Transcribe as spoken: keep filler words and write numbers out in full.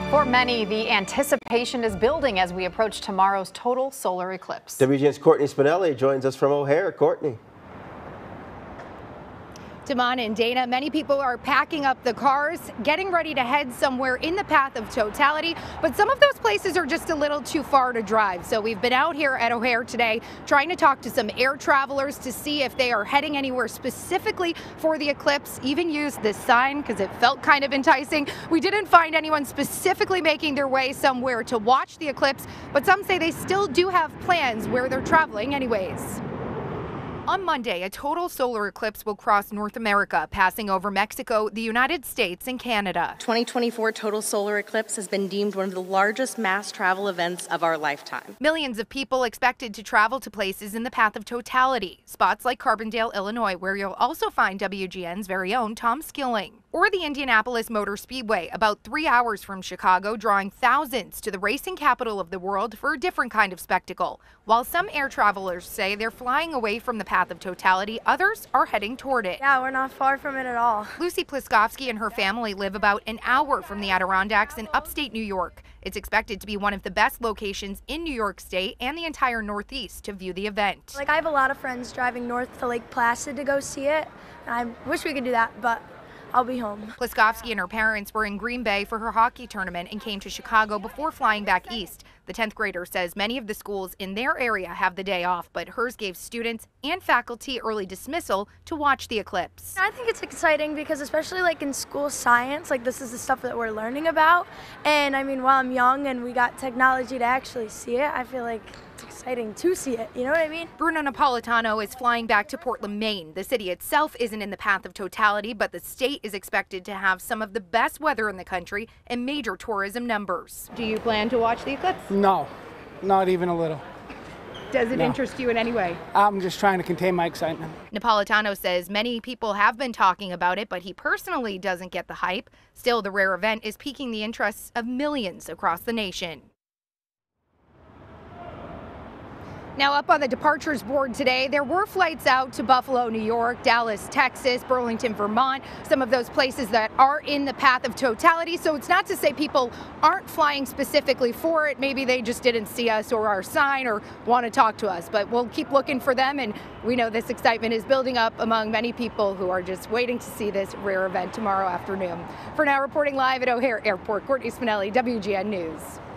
For many, the anticipation is building as we approach tomorrow's total solar eclipse. W G N's Courtney Spinelli joins us from O'Hare. Courtney. Damon and Dana, many people are packing up the cars, getting ready to head somewhere in the path of totality, but some of those places are just a little too far to drive. So we've been out here at O'Hare today trying to talk to some air travelers to see if they are heading anywhere specifically for the eclipse, even used this sign because it felt kind of enticing. We didn't find anyone specifically making their way somewhere to watch the eclipse, but some say they still do have plans where they're traveling anyways. On Monday, a total solar eclipse will cross North America, passing over Mexico, the United States, and Canada. twenty twenty-four total solar eclipse has been deemed one of the largest mass travel events of our lifetime. Millions of people expected to travel to places in the path of totality, spots like Carbondale, Illinois, where you'll also find W G N's very own Tom Skilling, or the Indianapolis Motor Speedway, about three hours from Chicago, drawing thousands to the racing capital of the world for a different kind of spectacle. While some air travelers say they're flying away from the path of totality, others are heading toward it. Yeah, we're not far from it at all. Lucy Pliskowski and her family live about an hour from the Adirondacks in upstate New York. It's expected to be one of the best locations in New York State and the entire Northeast to view the event. Like, I have a lot of friends driving north to Lake Placid to go see it, and I wish we could do that, but I'll be home. Pliskowski and her parents were in Green Bay for her hockey tournament and came to Chicago before flying back east. The tenth grader says many of the schools in their area have the day off, but hers gave students and faculty early dismissal to watch the eclipse. I think it's exciting because especially like in school science, like this is the stuff that we're learning about. And I mean, while I'm young and we got technology to actually see it, I feel like it's exciting to see it. You know what I mean? Bruno Napolitano is flying back to Portland, Maine. The city itself isn't in the path of totality, but the state is expected to have some of the best weather in the country and major tourism numbers. Do you plan to watch the eclipse? No, not even a little. Does it No. interest you in any way? I'm just trying to contain my excitement. Napolitano says many people have been talking about it, but he personally doesn't get the hype. Still, the rare event is piquing the interests of millions across the nation. Now, up on the departures board today, there were flights out to Buffalo, New York, Dallas, Texas, Burlington, Vermont, some of those places that are in the path of totality. So it's not to say people aren't flying specifically for it. Maybe they just didn't see us or our sign or want to talk to us, but we'll keep looking for them. And we know this excitement is building up among many people who are just waiting to see this rare event tomorrow afternoon. For now, reporting live at O'Hare Airport, Courtney Spinelli, W G N News.